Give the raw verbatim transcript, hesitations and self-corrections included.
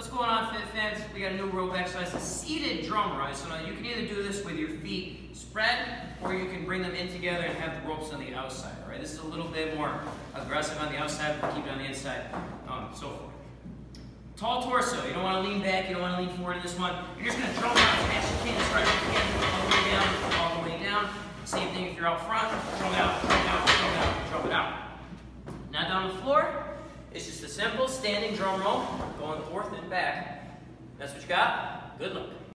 What's going on, Fit fans? We got a new rope exercise, a seated drum roll. So now you can either do this with your feet spread, or you can bring them in together and have the ropes on the outside. All right, this is a little bit more aggressive on the outside, but keep it on the inside, um, so forth. Tall torso. You don't want to lean back. You don't want to lean forward in this one. You're just going to drum out as fast as you can. Start your hand all the way down, all the way down. Same thing if you're out front. Drum it out, drum it out, drum it out, drum it out. Now down the floor. It's just a simple standing drum roll, going forth and back. That's what you got. Good luck.